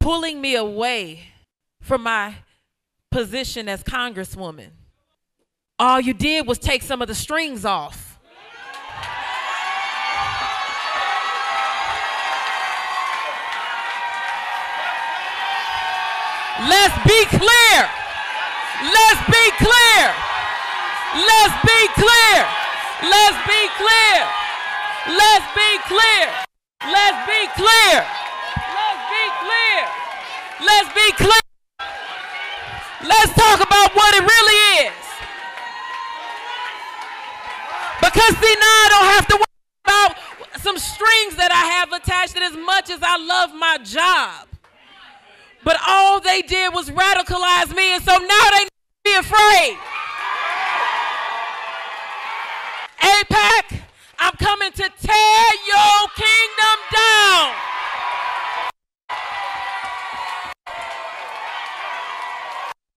pulling me away from my position as Congresswoman. All you did was take some of the strings off. Let's be clear. Let's be clear. Let's be clear. Let's be clear. Let's be clear. Let's be clear. Let's be clear. Let's be clear. Let's talk about what it really is. Because see, now I don't have to worry about some strings that I have attached, and as much as I love my job. But all they did was radicalize me, and so now they need to be afraid. AIPAC, I'm coming to tear your kingdom down.